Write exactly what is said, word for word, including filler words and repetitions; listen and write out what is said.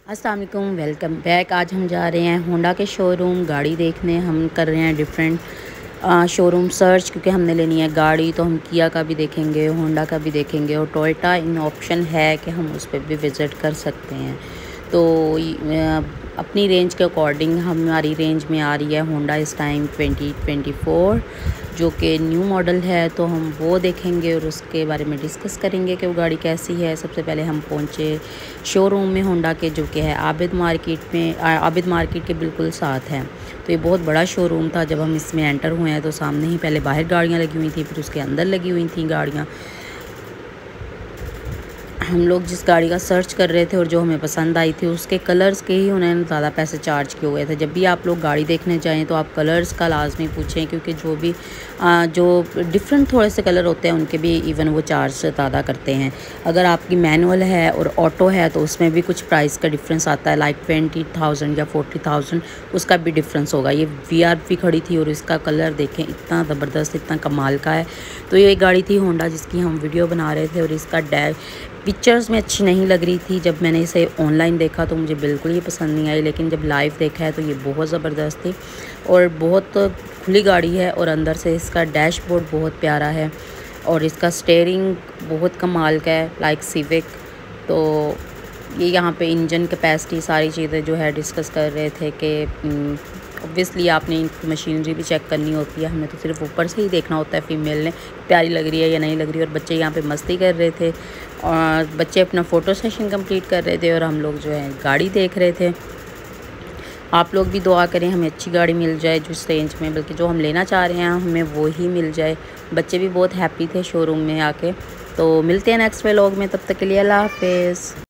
अस्सलाम वालेकुम, welcome back. आज हम जा रहे हैं होंडा के शोरूम गाड़ी देखने। हम कर रहे हैं डिफरेंट शोरूम सर्च, क्योंकि हमने लेनी है गाड़ी। तो हम किया का भी देखेंगे, होंडा का भी देखेंगे, और टोयोटा इन ऑप्शन है कि हम उस पर भी विज़िट कर सकते हैं। तो आ, अपनी रेंज के अकॉर्डिंग हमारी रेंज में आ रही है होंडा इस टाइम ट्वेंटी ट्वेंटी फोर, जो कि न्यू मॉडल है। तो हम वो देखेंगे और उसके बारे में डिस्कस करेंगे कि वो गाड़ी कैसी है। सबसे पहले हम पहुँचे शोरूम में होंडा के, जो कि है आबिद मार्केट में, आबिद मार्केट के बिल्कुल साथ है। तो ये बहुत बड़ा शोरूम था। जब हम इसमें एंटर हुए हैं तो सामने ही पहले बाहर गाड़ियाँ लगी हुई थी, फिर उसके अंदर लगी हुई थी गाड़ियाँ। हम लोग जिस गाड़ी का सर्च कर रहे थे और जो हमें पसंद आई थी, उसके कलर्स के ही उन्होंने ज़्यादा पैसे चार्ज किए हुए थे। जब भी आप लोग गाड़ी देखने जाएं तो आप कलर्स का लाजमी पूछें, क्योंकि जो भी आ, जो डिफरेंट थोड़े से कलर होते हैं उनके भी इवन वो चार्ज ज़्यादा करते हैं। अगर आपकी मैनुअल है और ऑटो है तो उसमें भी कुछ प्राइस का डिफरेंस आता है, लाइक ट्वेंटी थाउजेंड या फोर्टी थाउजेंड उसका भी डिफरेंस होगा। ये वी आर पी खड़ी थी और इसका कलर देखें, इतना ज़बरदस्त, इतना कमाल का है। तो ये गाड़ी थी होंडा जिसकी हम वीडियो बना रहे थे, और इसका डैश पिक्चर्स में अच्छी नहीं लग रही थी। जब मैंने इसे ऑनलाइन देखा तो मुझे बिल्कुल ही पसंद नहीं आई, लेकिन जब लाइव देखा है तो ये बहुत ज़बरदस्त थी और बहुत खुली गाड़ी है। और अंदर से इसका डैशबोर्ड बहुत प्यारा है और इसका स्टीयरिंग बहुत कमाल का है, लाइक सिविक। तो ये यहाँ पे इंजन कैपेसिटी सारी चीज़ें जो है डिस्कस कर रहे थे कि ऑब्वियसली आपने इनकी मशीनरी भी चेक करनी होती है, हमें तो सिर्फ ऊपर से ही देखना होता है फीमेल ने प्यारी लग रही है या नहीं लग रही है। और बच्चे यहाँ पे मस्ती कर रहे थे और बच्चे अपना फ़ोटो सेशन कंप्लीट कर रहे थे और हम लोग जो है गाड़ी देख रहे थे। आप लोग भी दुआ करें हमें अच्छी गाड़ी मिल जाए जिस रेंज में, बल्कि जो हम लेना चाह रहे हैं हमें वो ही मिल जाए। बच्चे भी बहुत हैप्पी थे शोरूम में आके। तो मिलते हैं नेक्स्ट व्लॉग में, तब तक के लिए अल्लाह हाफिज़।